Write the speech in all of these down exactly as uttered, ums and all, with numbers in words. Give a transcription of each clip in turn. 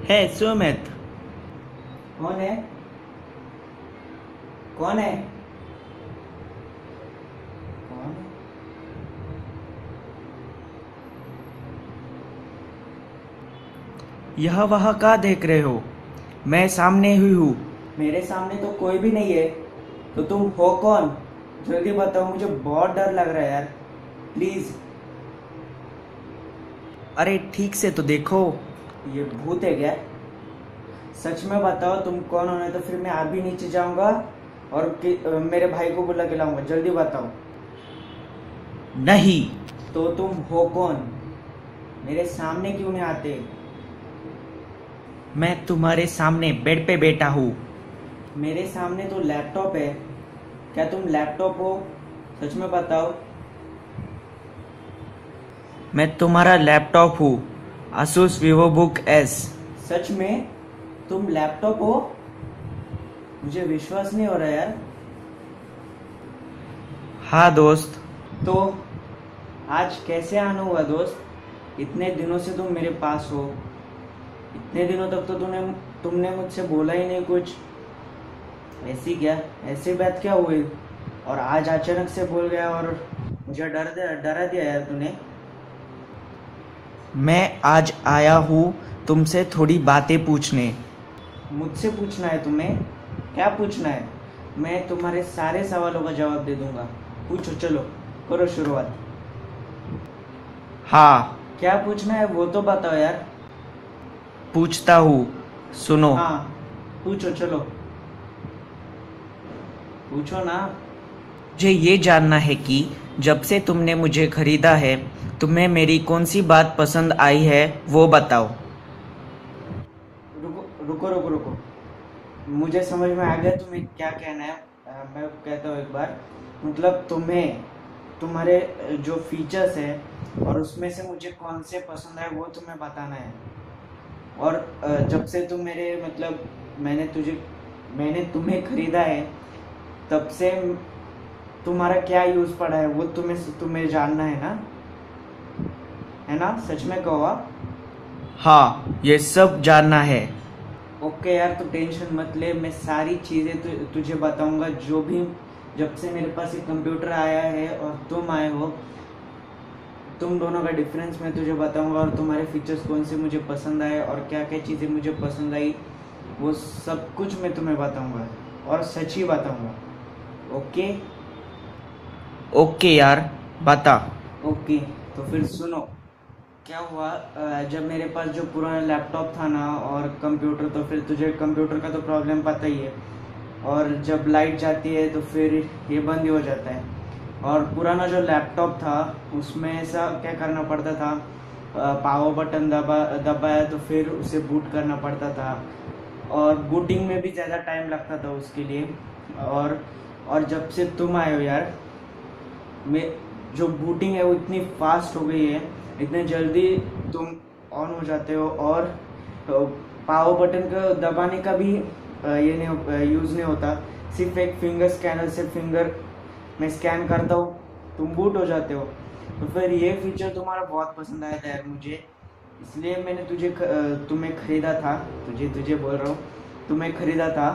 है सुमित। कौन है? कौन है? कौन है? यह वह का देख रहे हो? मैं सामने ही हूँ। मेरे सामने तो कोई भी नहीं है, तो तुम हो कौन? जल्दी बताओ, मुझे बहुत डर लग रहा है यार, प्लीज। अरे ठीक से तो देखो। ये भूत है क्या? सच में बताओ तुम कौन हो, नहीं तो फिर मैं अभी नीचे जाऊंगा और कि, अ, मेरे भाई को बुला के लाऊंगा। जल्दी बताओ। नहीं। तो तुम हो कौन? मेरे सामने क्यों नहीं आते? मैं तुम्हारे सामने बेड पे बैठा हूँ। मेरे सामने तो लैपटॉप है। क्या तुम लैपटॉप हो? सच में बताओ। मैं तुम्हारा लैपटॉप हूँ, Asus VivoBook S। सच में तुम लैपटॉप हो? मुझे विश्वास नहीं हो रहा यार। हाँ दोस्त। तो आज कैसे आना हुआ दोस्त? इतने दिनों से तुम मेरे पास हो, इतने दिनों तक तो तुमने तुमने मुझसे बोला ही नहीं कुछ। ऐसी क्या ऐसी बात क्या हुई और आज अचानक से बोल गया और मुझे डर दिया डरा दिया यार तूने। मैं आज आया हूँ तुमसे थोड़ी बातें पूछने। मुझसे पूछना है तुम्हें? क्या पूछना है? मैं तुम्हारे सारे सवालों का जवाब दे दूंगा। पूछो, चलो करो शुरुआत। हाँ। क्या पूछना है वो तो बताओ यार। पूछता हूँ, सुनो। हाँ पूछो, चलो पूछो ना। मुझे ये जानना है कि जब से तुमने मुझे खरीदा है, तुम्हें मेरी कौन सी बात पसंद आई है, वो बताओ। रुको रुको रुको रुको मुझे समझ में आ गया तुम्हें क्या कहना है। अ, मैं कहता हूँ एक बार। मतलब तुम्हें तुम्हारे जो फीचर्स है और उसमें से मुझे कौन से पसंद आए वो तुम्हें बताना है। और अ, जब से तुम मेरे मतलब मैंने तुझे मैंने तुम्हें खरीदा है, तब से तुम्हारा क्या यूज़ पड़ा है वो तुम्हें तुम्हें जानना है ना? है ना? सच में कहो। हाँ? हाँ, ये सब जानना है। ओके यार, तो टेंशन मत ले, मैं सारी चीज़ें तु, तुझे बताऊंगा। जो भी जब से मेरे पास एक कंप्यूटर आया है और तुम आए हो, तुम दोनों का डिफरेंस मैं तुझे बताऊंगा और तुम्हारे फीचर्स कौन से मुझे पसंद आए और क्या क्या चीज़ें मुझे पसंद आई, वो सब कुछ मैं तुम्हें बताऊंगा और सच ही बताऊंगा। ओके? ओके यार, बता। ओके, तो फिर सुनो। क्या हुआ, अ, जब मेरे पास जो पुराना लैपटॉप था ना और कंप्यूटर, तो फिर तुझे कंप्यूटर का तो प्रॉब्लम पता ही है। और जब लाइट जाती है तो फिर ये बंद ही हो जाता है। और पुराना जो लैपटॉप था उसमें ऐसा क्या करना पड़ता था, पावर बटन दबा दबाया तो फिर उसे बूट करना पड़ता था और बूटिंग में भी ज़्यादा टाइम लगता था उसके लिए। और और जब से तुम आए हो यार, में जो बूटिंग है वो इतनी फास्ट हो गई है, इतने जल्दी तुम ऑन हो जाते हो। और पावर बटन का दबाने का भी अ, ये नहीं यूज़ नहीं होता। सिर्फ एक फिंगर स्कैनर से फिंगर में स्कैन करता हूँ, तुम बूट हो जाते हो। तो फिर ये फीचर तुम्हारा बहुत पसंद आया था यार मुझे, इसलिए मैंने तुझे ख, अ, तुम्हें ख़रीदा था। तुझे तुझे बोल रहा हूँ, तुम्हें ख़रीदा था।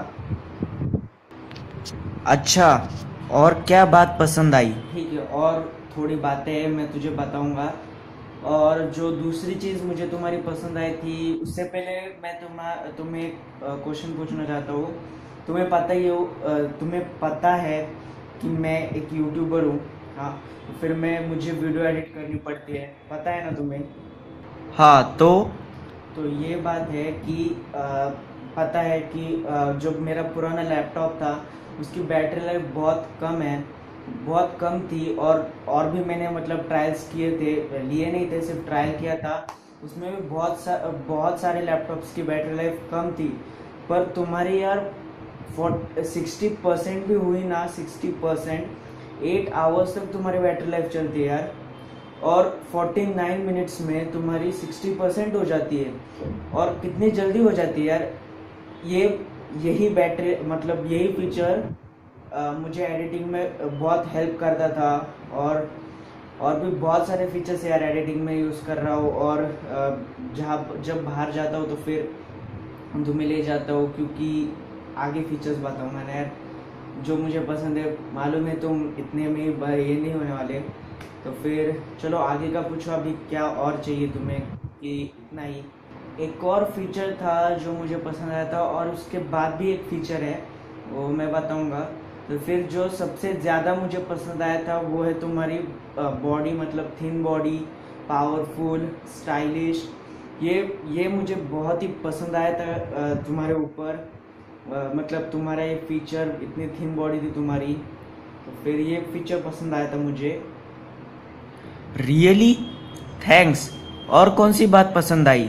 अच्छा, और क्या बात पसंद आई? ठीक है, और थोड़ी बातें हैं मैं तुझे बताऊंगा। और जो दूसरी चीज़ मुझे तुम्हारी पसंद आई थी, उससे पहले मैं तुम्हें तुम्हें एक क्वेश्चन पूछना चाहता हूँ। तुम्हें पता ही हो अ, तुम्हें पता है कि मैं एक यूट्यूबर हूँ। हाँ, तो फिर मैं मुझे वीडियो एडिट करनी पड़ती है, पता है ना तुम्हें? हाँ तो। तो ये बात है कि अ, पता है कि अ, जो मेरा पुराना लैपटॉप था उसकी बैटरी लाइफ बहुत कम है, बहुत कम थी। और और भी मैंने मतलब ट्रायल्स किए थे, लिए नहीं थे, सिर्फ ट्रायल किया था। उसमें भी बहुत सा बहुत सारे लैपटॉप्स की बैटरी लाइफ कम थी। पर तुम्हारी यार फोर्ट सिक्सटी परसेंट भी हुई ना, सिक्सटी परसेंट, एट आवर्स तक तुम्हारी बैटरी लाइफ चलती है यार। और फोर्टी नाइन मिनट्स में तुम्हारी सिक्सटी परसेंट हो जाती है। और कितनी जल्दी हो जाती है यार। ये यही बैटरी मतलब यही फीचर मुझे एडिटिंग में बहुत हेल्प करता था। और और भी बहुत सारे फीचर्स यार एडिटिंग में यूज़ कर रहा हूँ। और अ, जहाँ जब बाहर जाता हूँ तो फिर तुम्हें ले जाता हूँ, क्योंकि आगे फीचर्स बताऊँगा ना यार जो मुझे पसंद है। मालूम है तुम इतने में ये नहीं होने वाले, तो फिर चलो आगे का पूछो अभी क्या और चाहिए तुम्हें, कि इतना ही। एक और फीचर था जो मुझे पसंद आया था, और उसके बाद भी एक फीचर है वो मैं बताऊंगा। तो फिर जो सबसे ज़्यादा मुझे पसंद आया था वो है तुम्हारी बॉडी, मतलब थिन बॉडी, पावरफुल, स्टाइलिश। ये ये मुझे बहुत ही पसंद आया था तुम्हारे ऊपर, मतलब तुम्हारा ये फीचर, इतनी थिन बॉडी थी तुम्हारी, तो फिर ये फीचर पसंद आया था मुझे। Really thanks. और कौन सी बात पसंद आई?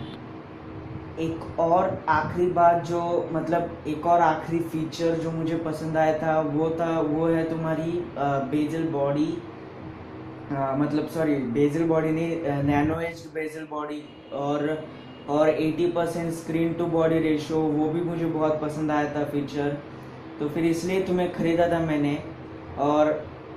एक और आखिरी बात जो, मतलब एक और आखिरी फीचर जो मुझे पसंद आया था वो था वो है तुम्हारी बेजल बॉडी, मतलब सॉरी बेजल बॉडी नहीं, नैनो एज्ड बेजल बॉडी, और और अस्सी percent screen to body ratio, वो भी मुझे बहुत पसंद आया था फीचर। तो फिर इसलिए तुम्हें ख़रीदा था मैंने, और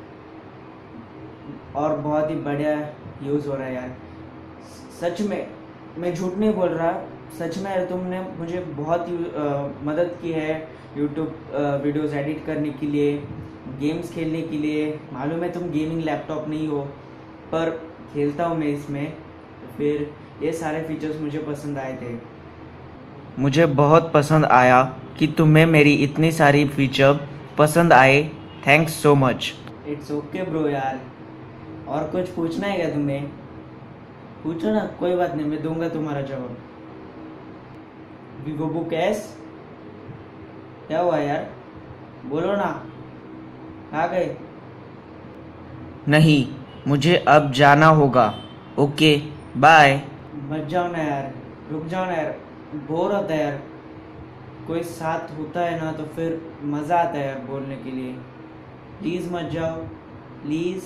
और बहुत ही बढ़िया यूज़ हो रहा है यार। सच में मैं झूठ नहीं बोल रहा, सच में यार तुमने मुझे बहुत ही मदद की है यूट्यूब वीडियोस एडिट करने के लिए, गेम्स खेलने के लिए। मालूम है तुम गेमिंग लैपटॉप नहीं हो, पर खेलता हूँ मैं इसमें, तो फिर ये सारे फीचर्स मुझे पसंद आए थे। मुझे बहुत पसंद आया कि तुम्हें मेरी इतनी सारी फीचर पसंद आए। Thanks so much. It's okay bro यार। और कुछ पूछना है क्या तुम्हें? पूछो ना, कोई बात नहीं, मैं दूंगा तुम्हारा जवाब। VivoBook S, क्या हुआ यार, बोलो ना, आ गए? नहीं, मुझे अब जाना होगा। Okay bye. मत जाओ ना यार, रुक जाओ ना यार, बोर होता है यार। कोई साथ होता है ना तो फिर मज़ा आता है यार बोलने के लिए। प्लीज़ मत जाओ, प्लीज़।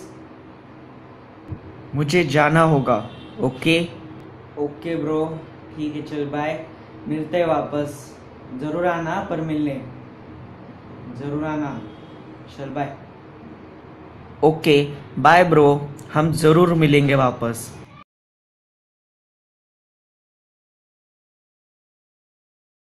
मुझे जाना होगा। ओके ओके ब्रो, ठीक है, चल बाय, मिलते हैं वापस। ज़रूर आना पर मिलने, ज़रूर आना, चल बाय। ओके बाय ब्रो, हम ज़रूर मिलेंगे वापस।